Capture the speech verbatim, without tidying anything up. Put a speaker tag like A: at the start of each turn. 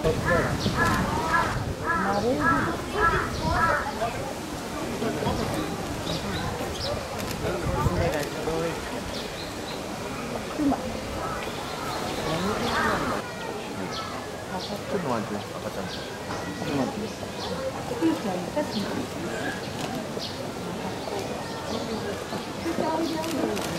A: の味です。赤ちゃん。この味です。
B: いいじゃん、